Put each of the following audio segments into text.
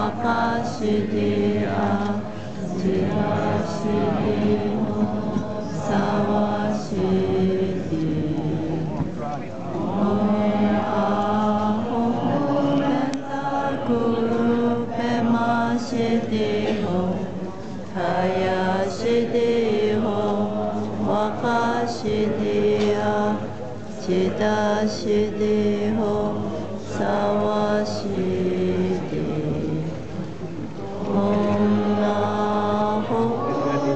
かしであちらしでほさわしでおえあほべたくべましでほはやしでほわかしであちだしでほさわしでおなほ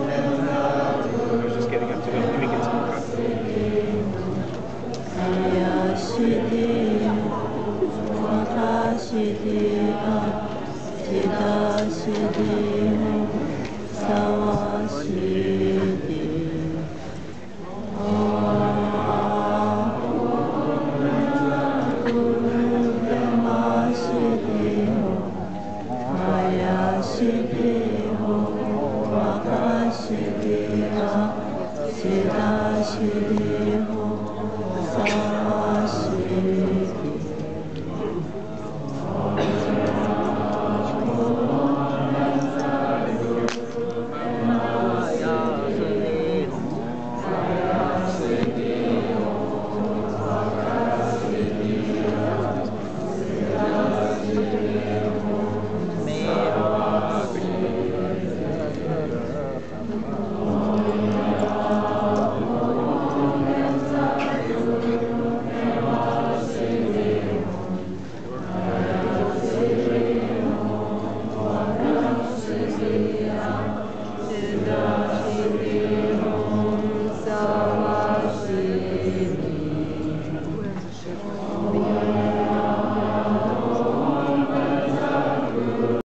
I was just getting up to go. Let me get some coffee. はやしでわかしであちだしでほさわしでおあほべましでほはやしでほわかしであちだしで